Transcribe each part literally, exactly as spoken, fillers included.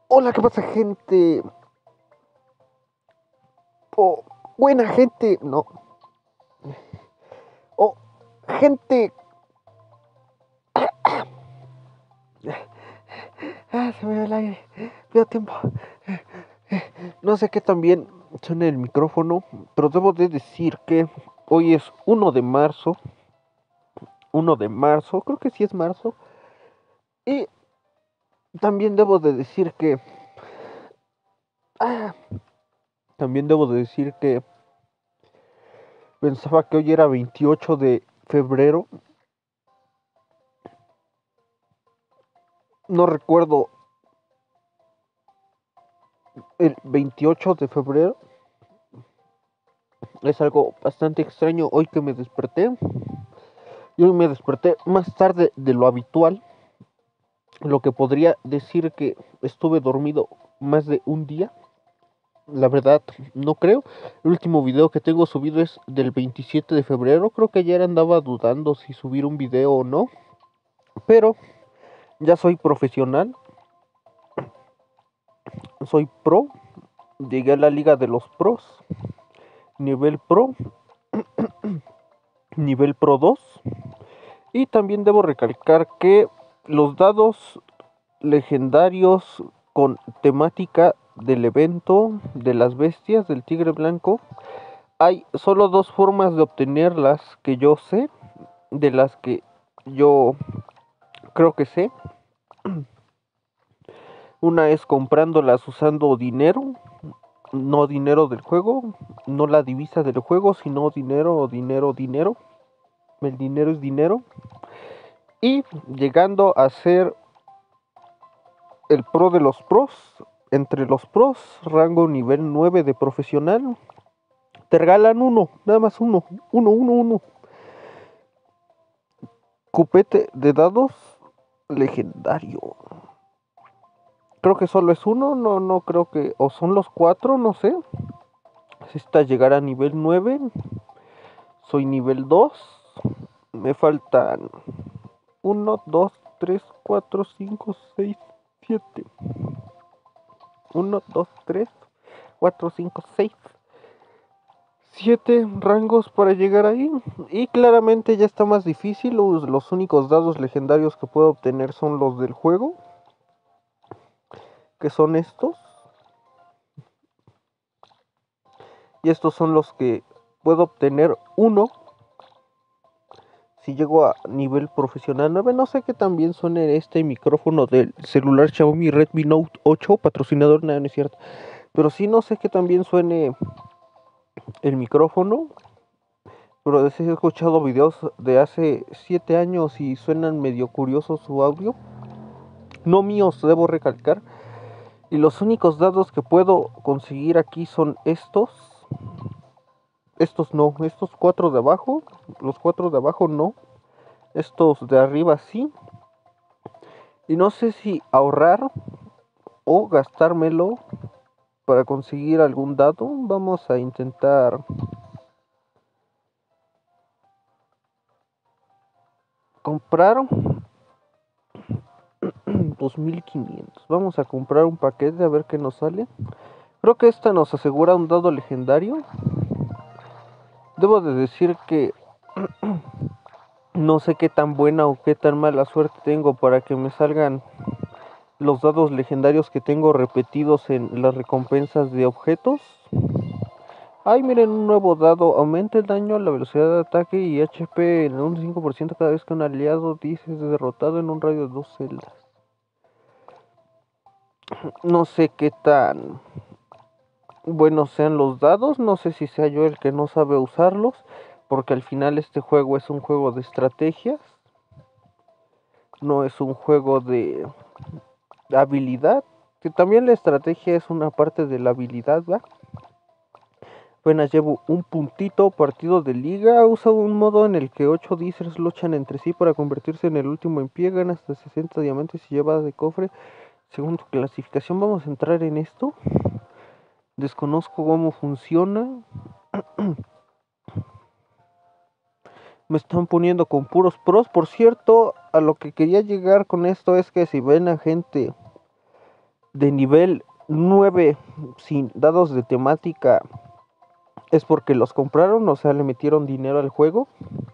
Hola, ¿qué pasa, gente? Oh, buena gente. No. Oh, gente. Ah, se me va el aire. Veo tiempo. No sé qué tan bien suena el micrófono, pero debo de decir que hoy es uno de marzo. uno de marzo, creo que sí es marzo. Y también debo de decir que... Ah, también debo de decir que pensaba que hoy era veintiocho de febrero. No recuerdo el veintiocho de febrero. Es algo bastante extraño hoy que me desperté. Y hoy me desperté más tarde de lo habitual, lo que podría decir que estuve dormido más de un día. La verdad, no creo. El último video que tengo subido es del veintisiete de febrero. Creo que ayer andaba dudando si subir un video o no. Pero ya soy profesional. Soy pro. Llegué a la liga de los pros. Nivel pro. Nivel pro dos. Y también debo recalcar que los dados legendarios con temática del evento de las bestias del tigre blanco. Hay solo dos formas de obtenerlas que yo sé, de las que yo creo que sé. Una es comprándolas usando dinero, no dinero del juego, no la divisa del juego, sino dinero o dinero, dinero. El dinero es dinero. Y llegando a ser el pro de los pros, entre los pros, rango nivel nueve de profesional, te regalan uno, nada más uno, uno, uno, uno. Cupete de dados legendario. Creo que solo es uno, no, no creo que, o son los cuatro, no sé. Necesita llegar a nivel nueve. Soy nivel dos. Me faltan uno, dos, tres, cuatro, cinco, seis, siete. uno, dos, tres, cuatro, cinco, seis. siete rangos para llegar ahí. Y claramente ya está más difícil. Los, los únicos dados legendarios que puedo obtener son los del juego, que son estos. Y estos son los que puedo obtener uno si llego a nivel profesional nueve. No sé qué tan bien suene este micrófono del celular Xiaomi Redmi Note ocho, patrocinador, nada, no es cierto. Pero sí, no sé qué tan bien suene el micrófono. Pero he escuchado videos de hace siete años y suenan medio curiosos su audio. No míos, debo recalcar. Y los únicos dados que puedo conseguir aquí son estos. Estos no, estos cuatro de abajo. Los cuatro de abajo no. Estos de arriba sí. Y no sé si ahorrar o gastármelo para conseguir algún dado. Vamos a intentar comprar dos mil quinientos. Vamos a comprar un paquete a ver qué nos sale. Creo que esta nos asegura un dado legendario. Debo de decir que no sé qué tan buena o qué tan mala suerte tengo para que me salgan los dados legendarios que tengo repetidos en las recompensas de objetos. Ay, miren, un nuevo dado. Aumenta el daño, la velocidad de ataque y H P en un cinco por ciento cada vez que un aliado dice es derrotado en un radio de dos celdas. No sé qué tan buenos sean los dados. No sé si sea yo el que no sabe usarlos, porque al final este juego es un juego de estrategias. No es un juego de habilidad. Que también la estrategia es una parte de la habilidad, ¿va? Apenas llevo un puntito partido de liga. Usa un modo en el que ocho Dicers luchan entre sí para convertirse en el último en pie. Gana hasta sesenta diamantes y lleva de cofre según tu clasificación. Vamos a entrar en esto. Desconozco cómo funciona. Me están poniendo con puros pros. Por cierto, a lo que quería llegar con esto es que si ven a gente de nivel nueve sin dados de temática es porque los compraron, o sea, le metieron dinero al juego.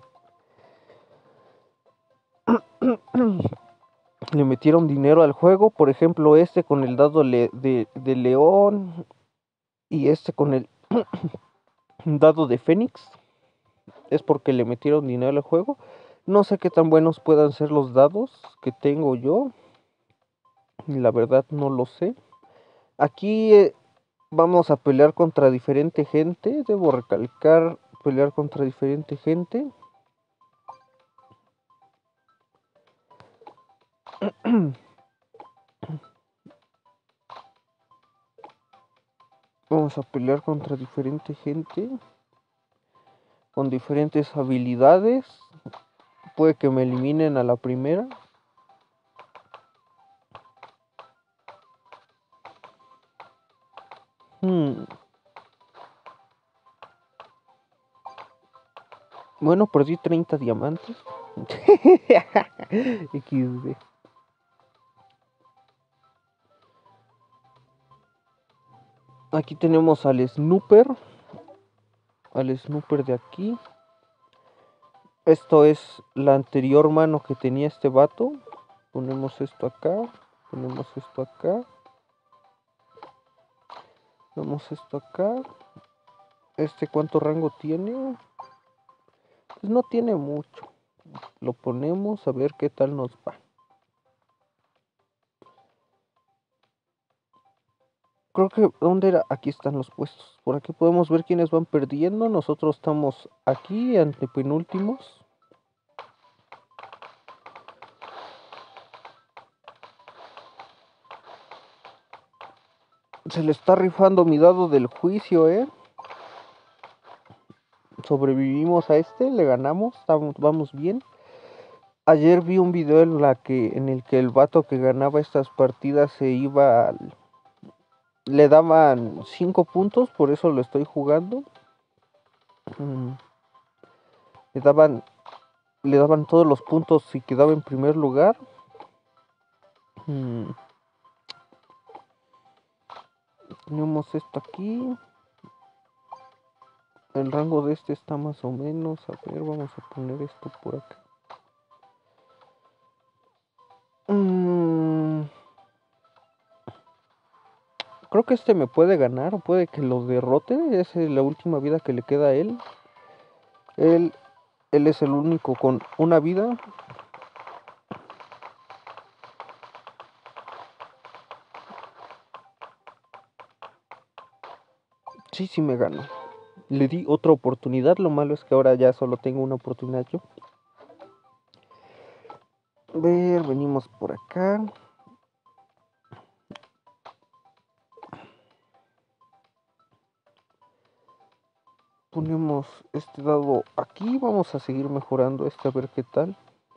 Le metieron dinero al juego, por ejemplo, este con el dado le de, de león y este con el dado de fénix. Es porque le metieron dinero al juego. No sé qué tan buenos puedan ser los dados que tengo yo. La verdad no lo sé. Aquí eh, vamos a pelear contra diferente gente. Debo recalcar, pelear contra diferente gente. Vamos a pelear contra diferente gente. Con diferentes habilidades. Puede que me eliminen a la primera. Hmm. Bueno, perdí treinta diamantes. equis de. Aquí tenemos al Snooper. Al Snooper de aquí. Esto es la anterior mano que tenía este vato. Ponemos esto acá. Ponemos esto acá. Ponemos esto acá. Este, ¿cuánto rango tiene? Pues no tiene mucho. Lo ponemos a ver qué tal nos va. Creo que, ¿dónde era? Aquí están los puestos. Por aquí podemos ver quiénes van perdiendo. Nosotros estamos aquí, ante penúltimos. Se le está rifando mi dado del juicio, ¿eh? Sobrevivimos a este, le ganamos, estamos, vamos bien. Ayer vi un video en, la que, en el que el vato que ganaba estas partidas se iba al... Le daban cinco puntos, por eso lo estoy jugando. Mm. Le daban, le daban todos los puntos si quedaba en primer lugar. Mm. Tenemos esto aquí. El rango de este está más o menos. A ver, vamos a poner esto por acá. Mm. Creo que este me puede ganar, o puede que lo derrote. Es la última vida que le queda a él. Él, él es el único con una vida. Sí, sí me ganó. Le di otra oportunidad. Lo malo es que ahora ya solo tengo una oportunidad yo. A ver, venimos por acá. Ponemos este dado aquí. Vamos a seguir mejorando este a ver qué tal.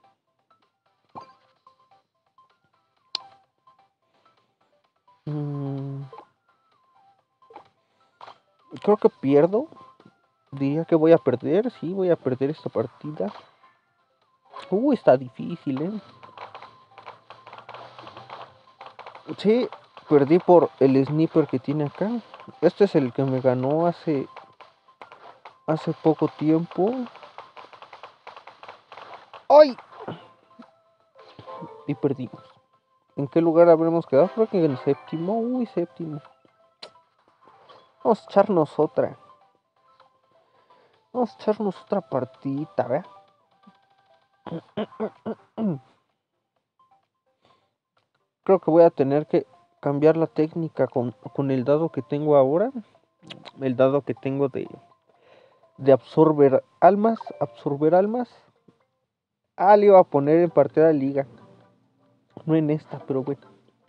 Mm. Creo que pierdo. Diría que voy a perder. Sí, voy a perder esta partida. Uh, está difícil, ¿eh? Sí, perdí por el sniper que tiene acá. Este es el que me ganó hace hace poco tiempo. ¡Ay! Y perdimos. ¿En qué lugar habremos quedado? Creo que en el séptimo. Uy, séptimo. Vamos a echarnos otra. Vamos a echarnos otra partidita, ¿verdad? Creo que voy a tener que cambiar la técnica con, con el dado que tengo ahora. El dado que tengo de, de absorber almas. Absorber almas. Ah, le iba a poner en partida de liga. No en esta, pero bueno.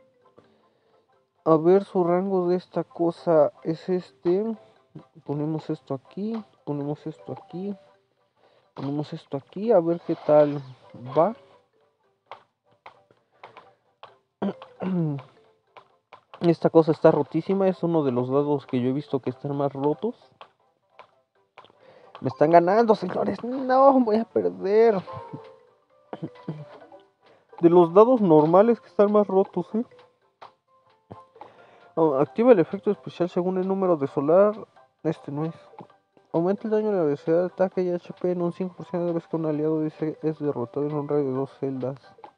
A ver, su rango de esta cosa es este. Ponemos esto aquí. Ponemos esto aquí. Ponemos esto aquí. A ver qué tal va. Esta cosa está rotísima. Es uno de los dados que yo he visto que están más rotos. Me están ganando, señores. No, voy a perder. De los dados normales que están más rotos, ¿eh? Oh, activa el efecto especial según el número de solar. Este no es. Aumenta el daño de la velocidad de ataque y H P en un cinco por ciento cada vez que un aliado dice es derrotado en un radio de dos celdas.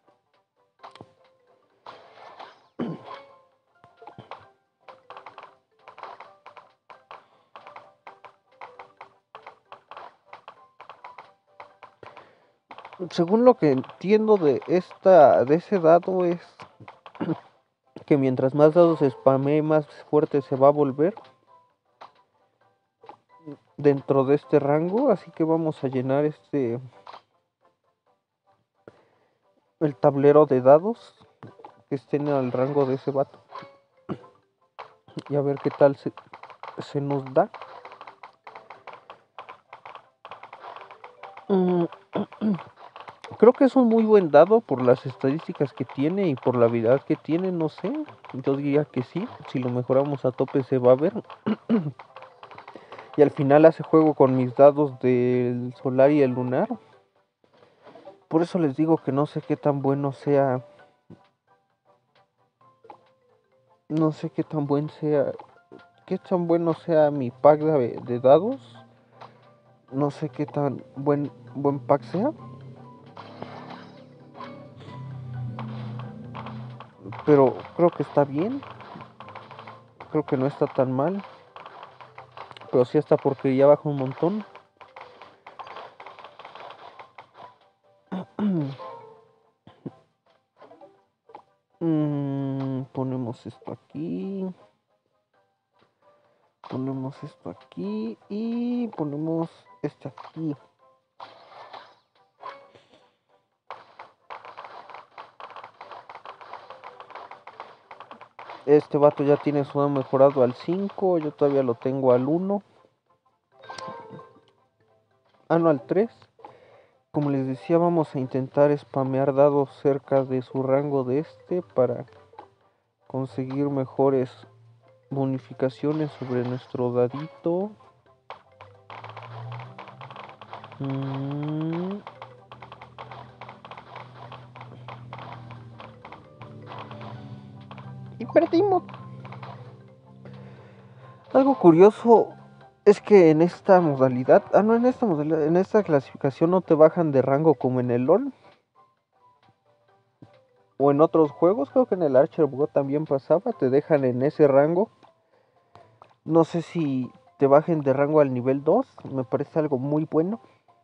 Según lo que entiendo de esta de ese dado es que mientras más dados spamee, más fuerte se va a volver dentro de este rango, así que vamos a llenar este el tablero de dados que estén en el rango de ese vato y a ver qué tal se, se nos da. Mm, creo que es un muy buen dado por las estadísticas que tiene y por la habilidad que tiene, no sé. Yo diría que sí, si lo mejoramos a tope se va a ver. Y al final hace juego con mis dados del solar y el lunar. Por eso les digo que no sé qué tan bueno sea. No sé qué tan buen sea. Qué tan bueno sea mi pack de, de dados. No sé qué tan buen, buen pack sea. Pero creo que está bien. Creo que no está tan mal. Pero sí esta porquería baja un montón. mm, ponemos esto aquí. Ponemos esto aquí. Y ponemos este aquí. Este vato ya tiene su dado mejorado al cinco. Yo todavía lo tengo al uno. Ah, no, al tres. Como les decía, vamos a intentar spamear dados cerca de su rango de este para conseguir mejores bonificaciones sobre nuestro dadito. Mm. Y perdimos. Algo curioso es que en esta modalidad, ah no, en esta modalidad, en esta clasificación no te bajan de rango como en el LoL o en otros juegos. Creo que en el Archer Bot también pasaba, te dejan en ese rango. No sé si te bajen de rango al nivel dos, me parece algo muy bueno.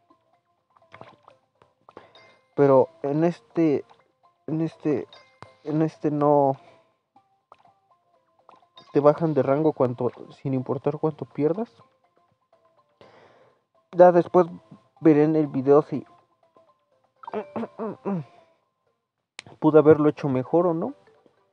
Pero en este, en este, en este no te bajan de rango cuanto, sin importar cuánto pierdas. Ya después veré en el video si pude haberlo hecho mejor o no.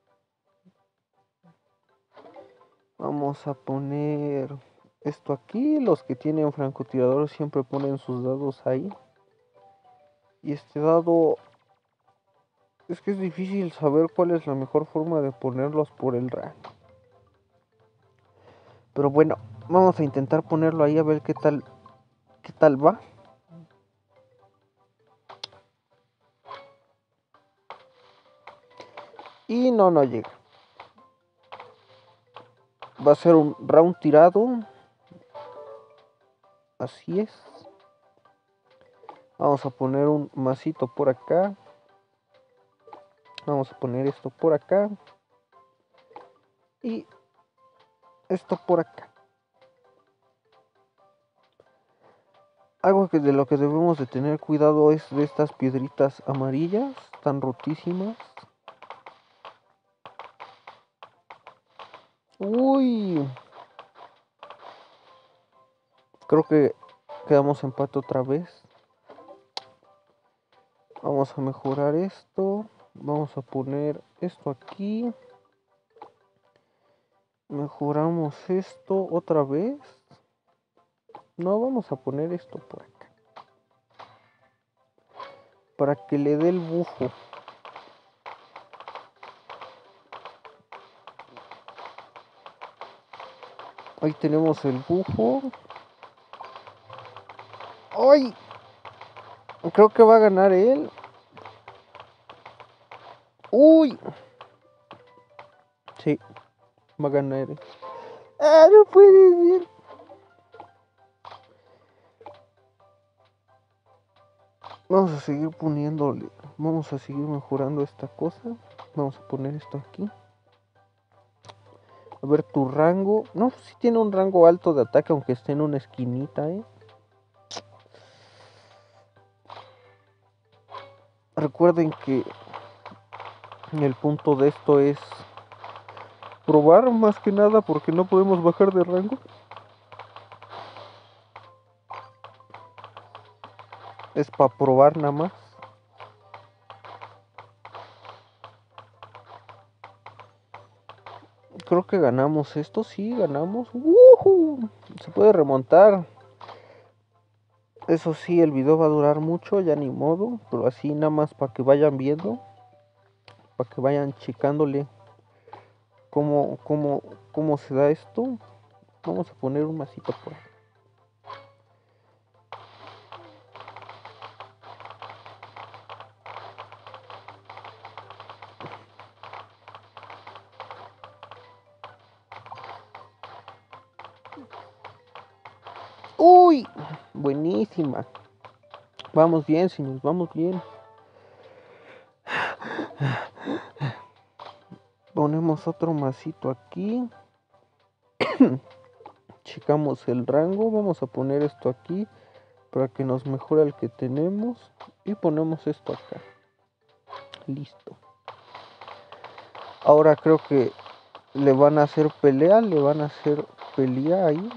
Vamos a poner esto aquí. Los que tienen francotirador siempre ponen sus dados ahí. Y este dado, es que es difícil saber cuál es la mejor forma de ponerlos por el rango. Pero bueno, vamos a intentar ponerlo ahí a ver qué tal, qué tal va. Y no, no llega. Va a ser un round tirado. Así es. Vamos a poner un masito por acá. Vamos a poner esto por acá. Y esto por acá. Algo que de lo que debemos de tener cuidado es de estas piedritas amarillas tan rotísimas. Uy. Creo que quedamos empate otra vez. Vamos a mejorar esto. Vamos a poner esto aquí. Mejoramos esto otra vez. No, vamos a poner esto por acá. Para que le dé el bufo. Ahí tenemos el bufo. ¡Ay! Creo que va a ganar él. ¡Uy! Sí. Va a ganar. Ah, no puede ser. Vamos a seguir poniéndole. Vamos a seguir mejorando esta cosa. Vamos a poner esto aquí. A ver tu rango. No, sí tiene un rango alto de ataque, aunque esté en una esquinita, eh. Recuerden que el punto de esto es probar más que nada, porque no podemos bajar de rango. Es para probar nada más. Creo que ganamos esto, sí, ganamos. ¡Woohoo! Se puede remontar. Eso sí, el video va a durar mucho, ya ni modo. Pero así nada más para que vayan viendo. Para que vayan checándole cómo, cómo, cómo se da esto. Vamos a poner un masito por ahí. ¡Uy! Buenísima. Vamos bien, señores, vamos bien. Ponemos otro masito aquí. Checamos el rango. Vamos a poner esto aquí para que nos mejore el que tenemos. Y ponemos esto acá. Listo. Ahora creo que le van a hacer pelea. Le van a hacer pelea ahí.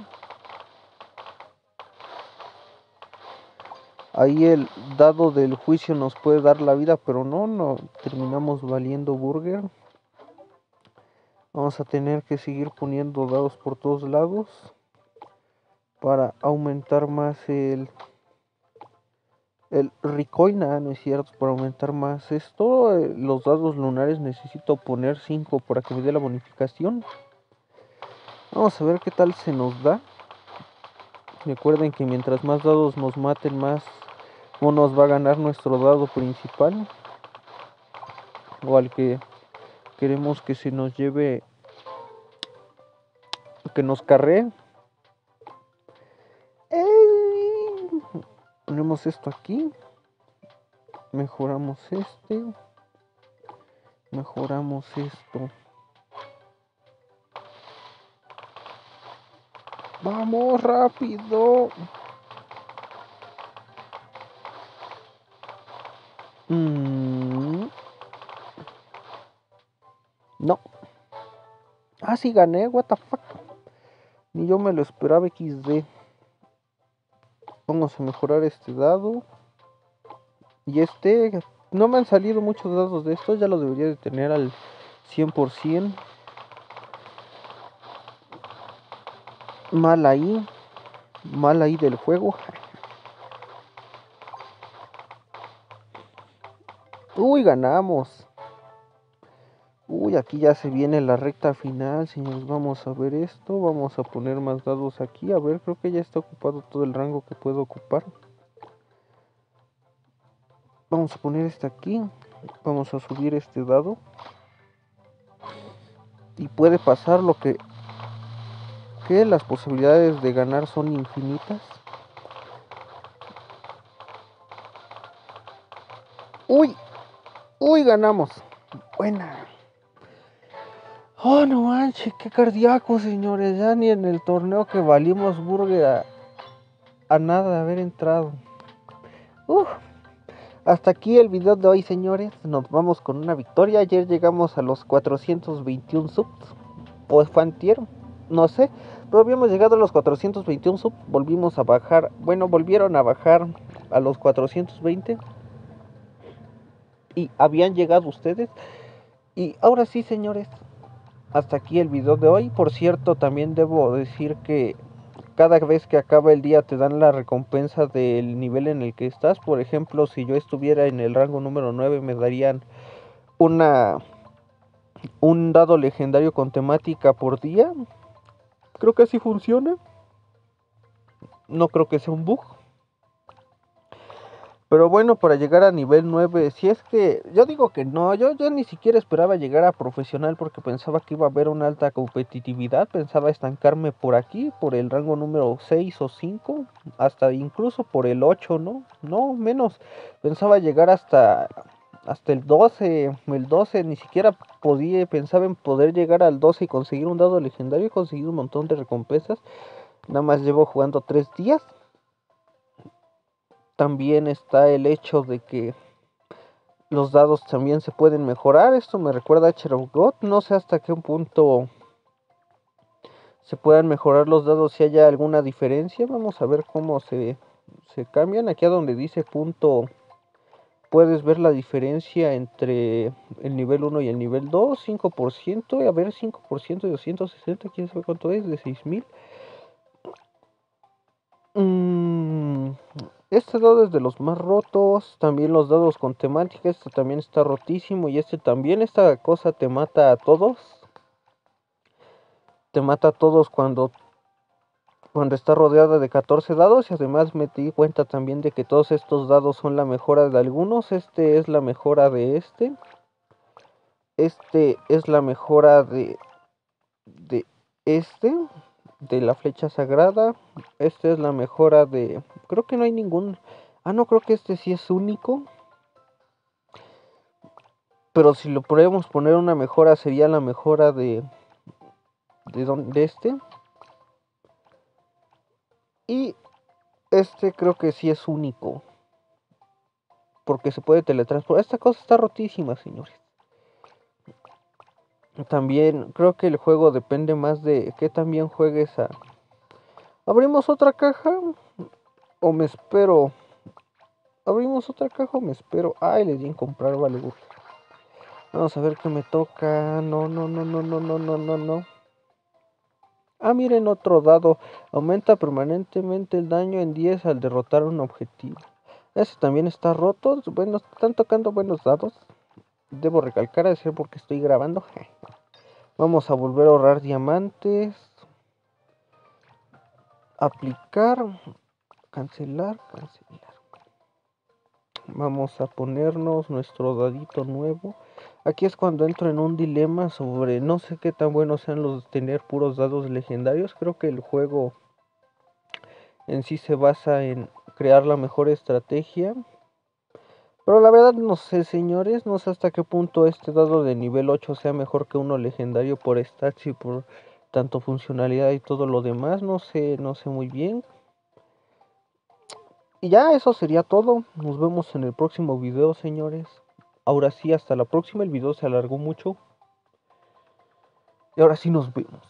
Ahí el dado del juicio nos puede dar la vida, pero no, no terminamos valiendo burger. Vamos a tener que seguir poniendo dados por todos lados para aumentar más el el ricoina, ¿no es cierto? Para aumentar más esto, eh, los dados lunares necesito poner cinco para que me dé la bonificación. Vamos a ver qué tal se nos da. Recuerden que mientras más dados nos maten, más nos va a ganar nuestro dado principal, o al que queremos que se nos lleve, que nos carree. ¡Ey! Ponemos esto aquí, mejoramos este, mejoramos esto. Vamos rápido. Mm. No. Ah, sí gané, what the fuck. Ni yo me lo esperaba, equis de. Vamos a mejorar este dado. Y este, no me han salido muchos dados de estos, ya los debería de tener al cien por ciento. Mal ahí. Mal ahí del juego. Uy, ganamos. Uy, aquí ya se viene la recta final, señores. Vamos a ver esto. Vamos a poner más dados aquí. A ver, creo que ya está ocupado todo el rango que puedo ocupar. Vamos a poner este aquí. Vamos a subir este dado. Y puede pasar lo que... que las posibilidades de ganar son infinitas. Uy. Uy, ganamos. Buena. Oh, no manches, qué cardíaco, señores. Ya ni en el torneo que valimos burger a, a nada de haber entrado. Uf. Hasta aquí el video de hoy, señores. Nos vamos con una victoria. Ayer llegamos a los cuatrocientos veintiún subs. O fue antier, no sé. Pero habíamos llegado a los cuatrocientos veintiún subs. Volvimos a bajar. Bueno, volvieron a bajar a los cuatrocientos veinte. Y habían llegado ustedes. Y ahora sí, señores, hasta aquí el video de hoy. Por cierto, también debo decir que cada vez que acaba el día te dan la recompensa del nivel en el que estás. Por ejemplo, si yo estuviera en el rango número nueve, me darían una un dado legendario con temática por día. Creo que así funciona. No creo que sea un bug. Pero bueno, para llegar a nivel nueve, si es que yo digo que no, yo, yo ni siquiera esperaba llegar a profesional porque pensaba que iba a haber una alta competitividad, pensaba estancarme por aquí, por el rango número seis o cinco, hasta incluso por el ocho, ¿no? No, menos, pensaba llegar hasta, hasta el doce, el doce, ni siquiera podía, pensaba en poder llegar al doce y conseguir un dado legendario, y conseguir un montón de recompensas, nada más llevo jugando tres días. También está el hecho de que los dados también se pueden mejorar. Esto me recuerda a Cher of God. No sé hasta qué punto se puedan mejorar los dados, si haya alguna diferencia. Vamos a ver cómo se, se cambian. Aquí a donde dice punto, puedes ver la diferencia entre el nivel uno y el nivel dos. cinco por ciento. A ver, cinco por ciento de doscientos sesenta. ¿Quién sabe cuánto es? De seis mil. Mmm... Este dado es de los más rotos. También los dados con temática. Este también está rotísimo. Y este también. Esta cosa te mata a todos. Te mata a todos cuando, cuando está rodeada de catorce dados. Y además me di cuenta también de que todos estos dados son la mejora de algunos. Este es la mejora de este. Este es la mejora de, de este. De la flecha sagrada. Este es la mejora de... Creo que no hay ningún... Ah, no, creo que este sí es único. Pero si lo podemos poner una mejora, sería la mejora de... De, don, de este. Y este creo que sí es único. Porque se puede teletransportar. Esta cosa está rotísima, señores. También creo que el juego depende más de que también juegues a... ¿Abrimos otra caja? ¿O me espero? ¿Abrimos otra caja o me espero? Ay, le di en comprar, vale. Uf. Vamos a ver qué me toca. No, no, no, no, no, no, no, no, no. Ah, miren, otro dado. Aumenta permanentemente el daño en diez al derrotar un objetivo. Ese también está roto. Bueno, están tocando buenos dados. Debo recalcar, a decir porque estoy grabando. Vamos a volver a ahorrar diamantes. Aplicar. Cancelar, cancelar. Vamos a ponernos nuestro dadito nuevo. Aquí es cuando entro en un dilema sobre no sé qué tan buenos sean los de tener puros dados legendarios. Creo que el juego en sí se basa en crear la mejor estrategia. Pero la verdad no sé, señores, no sé hasta qué punto este dado de nivel ocho sea mejor que uno legendario por stats y por tanto funcionalidad y todo lo demás. No sé, no sé muy bien. Y ya eso sería todo. Nos vemos en el próximo video, señores. Ahora sí, hasta la próxima. El video se alargó mucho. Y ahora sí nos vemos.